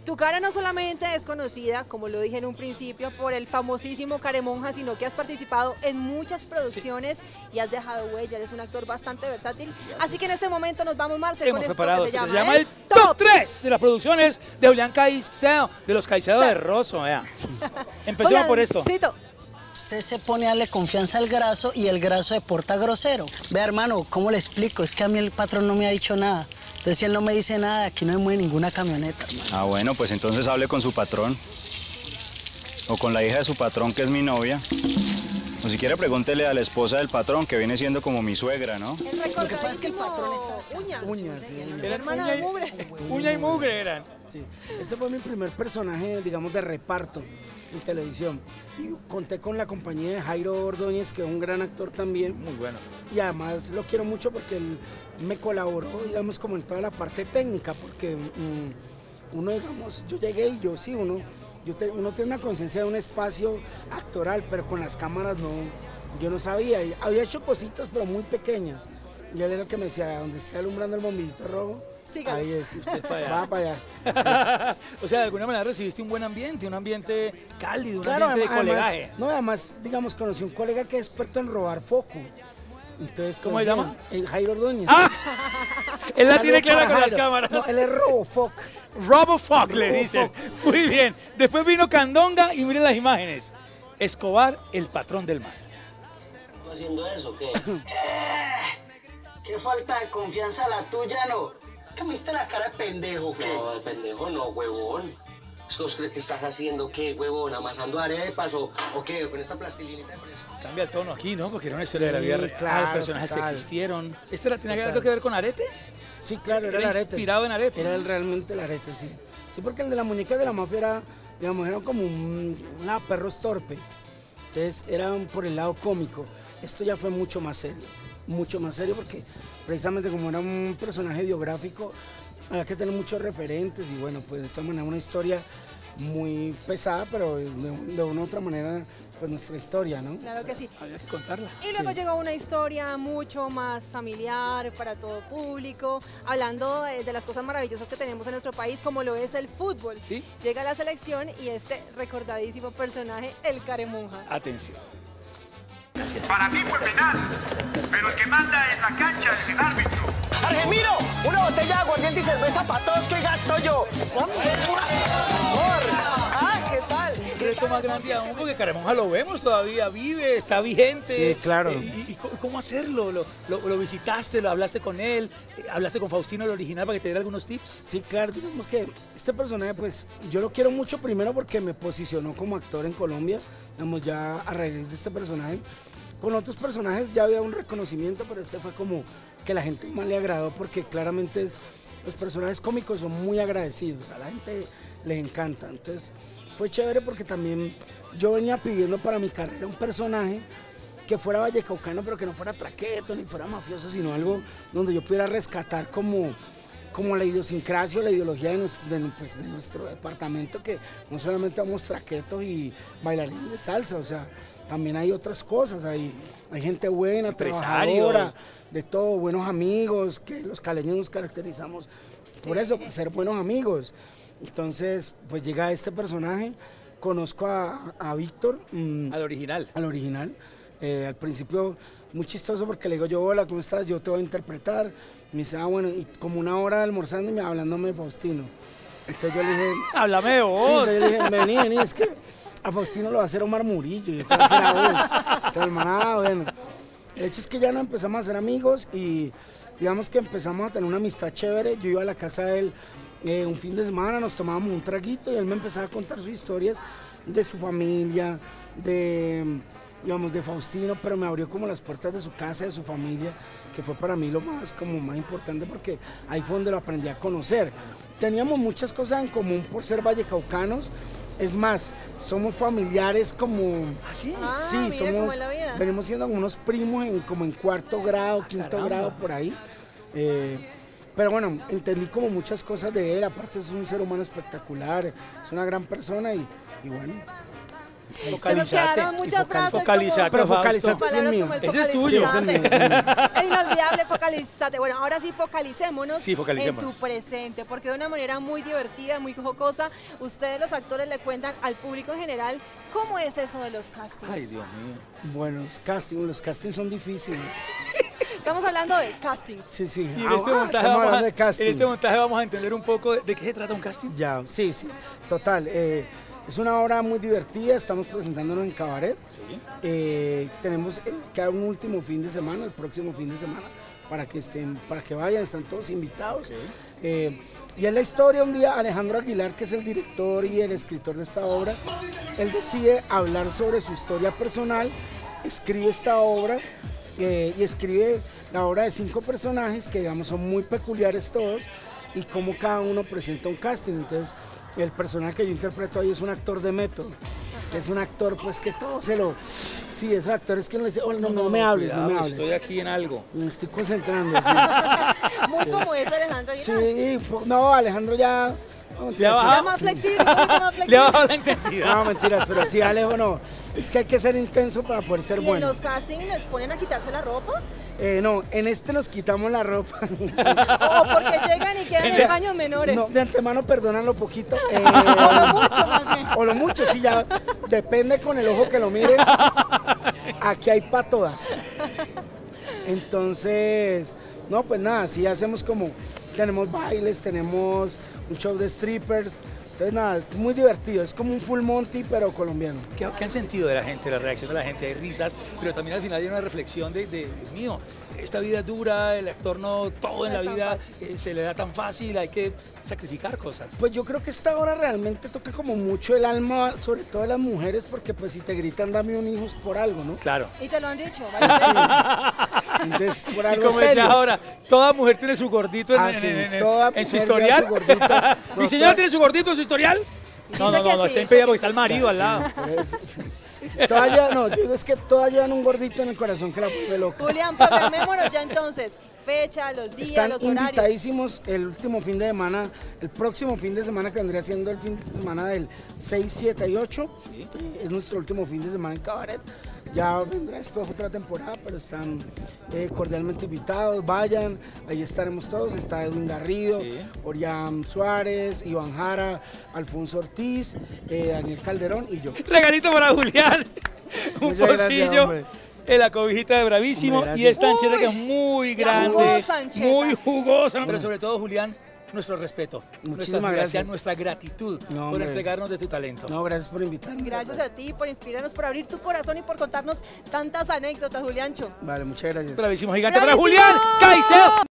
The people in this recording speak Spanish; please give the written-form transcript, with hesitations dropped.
Tu cara no solamente es conocida, como lo dije en un principio, por el famosísimo Caremonja, sino que has participado en muchas producciones y has dejado huella. Eres un actor bastante versátil. Así que en este momento nos vamos, Marce, con esto que se llama el Top 3 de las producciones de Julián Caicedo, de los Caicedo de Rosso. Vea. Empecemos por esto. Usted se pone a darle confianza al graso y el graso se porta grosero. Vea, hermano, ¿cómo le explico? Es que a mí el patrón no me ha dicho nada. Entonces, si él no me dice nada, aquí no me mueve ninguna camioneta, hermano. Ah, bueno, pues entonces hable con su patrón. O con la hija de su patrón, que es mi novia. O si quiere, pregúntele a la esposa del patrón, que viene siendo como mi suegra, ¿no? Lo que pasa es que el patrón está descansando. Uñas, Uña y mugre eran. Sí, ese fue mi primer personaje, digamos, de reparto en televisión. Y conté con la compañía de Jairo Ordóñez, que es un gran actor también. Muy bueno. Y además lo quiero mucho porque él me colaboró, digamos, como en toda la parte técnica, porque uno, digamos, yo llegué y uno tiene una conciencia de un espacio actoral, pero con las cámaras no, yo no sabía. Había hecho cositas, pero muy pequeñas. Y él era el que me decía, donde está alumbrando el bombillito rojo, sígalo. Ahí es. Usted para allá. Va para allá. O sea, de alguna manera recibiste un buen ambiente, un ambiente cálido, un Claro, ambiente de colegaje. además, no, además, digamos, conocí un colega que es experto en robar foco. Entonces, ¿Cómo se llama? Jairo Ordóñez. ¡Ah! Él la Saludos tiene clara para con las Jairo. cámaras. No, él es Robofoc. RoboFoc le dicen. Robofox. Muy bien. Después vino Candonga y miren las imágenes. Escobar, el patrón del mal. ¿Estás haciendo eso qué? Qué falta de confianza la tuya, ¿no? ¿Qué me diste la cara de pendejo, qué? No, de pendejo no, huevón. ¿Vos crees que estás haciendo qué, huevón? ¿Amasando arepas o qué? ¿Con esta plastilinita de fresco? Cambia el tono aquí, ¿no? Porque era una historia de la vida real, claro, personajes total. que existieron. ¿Este tenía algo que ver con Arete? Sí, claro, era el arete. Inspirado en Arete. Era realmente el arete, sí. Sí, porque el de la muñeca de la mafia era, digamos, era como una perros torpe. Entonces, era por el lado cómico. Esto ya fue mucho más serio porque precisamente como era un personaje biográfico, había que tener muchos referentes y bueno, pues de todas maneras una historia muy pesada, pero de una u otra manera, pues nuestra historia, ¿no? Claro que sí. Había que contarla. Y luego llegó una historia mucho más familiar para todo público, hablando de las cosas maravillosas que tenemos en nuestro país, como lo es el fútbol. Sí. Llega la selección y este recordadísimo personaje, el Caremonja. Atención. Para mí fue penal, pero el que manda en la cancha es el árbitro. Argemiro, una botella de aguardiente y cerveza para todos que hoy gasto yo. Amor. Ah, ¿qué tal? El reto más grande aún, porque Caremonja lo vemos todavía, vive, está vigente. Sí, claro. ¿Y cómo hacerlo? ¿Lo visitaste, lo hablaste con él? ¿Hablaste con Faustino, el original, para que te diera algunos tips? Sí, claro, digamos que este personaje, pues, yo lo quiero mucho primero porque me posicionó como actor en Colombia, digamos, ya a raíz de este personaje. Con otros personajes ya había un reconocimiento, pero este fue como que la gente más le agradó porque claramente los personajes cómicos son muy agradecidos, a la gente les encanta. Entonces fue chévere porque también yo venía pidiendo para mi carrera un personaje que fuera vallecaucano, pero que no fuera traqueto ni fuera mafioso, sino algo donde yo pudiera rescatar como la idiosincrasia o la ideología de nuestro departamento, que no solamente vamos traquetos y bailarines de salsa, o sea, también hay otras cosas, hay gente buena, trabajadora, de todo, buenos amigos, que los caleños nos caracterizamos por eso, por ser buenos amigos. Entonces, pues llega este personaje, conozco a Víctor. Al original. Al original. Al principio, muy chistoso porque le digo yo, hola, ¿cómo estás? Yo te voy a interpretar. Me dice, bueno, y como una hora almorzando y hablándome de Faustino. Entonces yo le dije... Háblame de vos. Sí, entonces yo le dije, vení, es que a Faustino lo va a hacer Omar Murillo, yo te voy a hacer a vos. Entonces, hermano, bueno. El hecho es que ya no empezamos a ser amigos y digamos que empezamos a tener una amistad chévere. Yo iba a la casa de él un fin de semana, nos tomábamos un traguito y él me empezaba a contar sus historias de su familia, digamos, de Faustino, pero me abrió como las puertas de su casa, de su familia, que fue para mí lo más importante porque ahí fue donde lo aprendí a conocer. Teníamos muchas cosas en común por ser vallecaucanos, es más, somos familiares como... ¿Ah, sí? Sí, mira somos, cómo es la vida. venimos siendo unos primos como en cuarto grado, quinto caramba. grado, por ahí. Pero bueno, entendí como muchas cosas de él, aparte es un ser humano espectacular, es una gran persona y bueno, Se nos quedaron muchas frases Focalizate, Pero Fausto. focalizate ese es mío. Ese es tuyo. El inolvidable focalizate. Bueno, ahora sí focalicémonos Sí, focalicémonos. en tu presente, porque de una manera muy divertida, muy jocosa, ustedes los actores le cuentan al público en general cómo es eso de los castings. Ay, Dios mío. Bueno, los castings son difíciles. Estamos hablando de casting. Sí, sí. Y en este, montaje estamos vamos hablando de casting. en este montaje vamos a entender un poco de qué se trata un casting. Ya, sí, sí, total. Es una obra muy divertida, estamos presentándonos en Cabaret. Sí. Tenemos cada un último fin de semana, el próximo fin de semana, para que vayan, están todos invitados. Sí. Y es la historia un día, Alejandro Aguilar, que es el director y el escritor de esta obra, él decide hablar sobre su historia personal, escribe esta obra y escribe la obra de 5 personajes que digamos son muy peculiares todos y cómo cada uno presenta un casting. Entonces el personaje que yo interpreto ahí es un actor de método, es un actor pues que todo se lo... Sí, esos actores que uno le dice, oh, no me hables, cuidado, no me hables. Estoy aquí en algo. Me estoy concentrando. Sí, Muy como es Alejandro Aguilar. sí, no, Alejandro ya... No, mentiras, Ya sí. Ya más flexible, un poquito más Le ha flexible. bajado la intensidad. No, mentiras, pero sí, Alejo, no. Es que hay que ser intenso para poder ser ¿Y en bueno. los castings les ponen a quitarse la ropa? No, en este nos quitamos la ropa. ¿O porque llegan y quedan en baños menores? No, de antemano perdonan lo poquito. O lo mucho, más bien. O lo mucho, sí, ya depende con el ojo que lo mire. Aquí hay para todas. Entonces, no, pues nada, sí hacemos como, tenemos bailes, tenemos un show de strippers. Entonces nada, es muy divertido, es como un Full Monty pero colombiano. ¿Qué han sentido de la gente, la reacción de la gente? Hay risas, pero también al final hay una reflexión de Dios mío, esta vida es dura, el actor no todo en No la es tan vida fácil. se le da tan fácil, hay que sacrificar cosas. Pues yo creo que esta hora realmente toca como mucho el alma, sobre todo de las mujeres, porque pues si te gritan dame un hijo es por algo, ¿no? Claro. Y te lo han dicho varias veces. Entonces, por Y algo como decía serio. ahora, toda mujer tiene su gordito Ah, sí, toda en su mujer historial. lleva su gordito. ¿Mi No, señora toda- tiene su gordito en su historial? No, Dice que sí, está dice impedida que porque está el marido al lado. Todas llevan, no, yo digo es que todas llevan un gordito en el corazón que la vuelve loca. Julián, programémonos ya entonces. Fecha, los días, Están los horarios. invitadísimos el último fin de semana, el próximo fin de semana que vendría siendo el fin de semana del 6, 7 y 8. Es nuestro último fin de semana en Cabaret. Ya vendrá después otra temporada, pero están cordialmente invitados. Vayan, ahí estaremos todos. Está Edwin Garrido, Sí. Orián Suárez, Iván Jara, Alfonso Ortiz, Daniel Calderón y yo. Regalito para Julián. Un Muchas gracias, pocillo. hombre. En la cobijita de Bravísimo. Hombre, y gracias. esta ancheta que es muy la grande. jugosa ancheta. Muy jugosa. Pero sobre todo, Julián, nuestro respeto. Muchísimas nuestra admiración, gracias. nuestra gratitud No, por hombre. entregarnos de tu talento. No, gracias por invitarme. Gracias a ti por inspirarnos, por abrir tu corazón y por contarnos tantas anécdotas, Juliancho. Vale, muchas gracias. Bravísimo gigante para ¡Bravísimo! Julián Caicedo.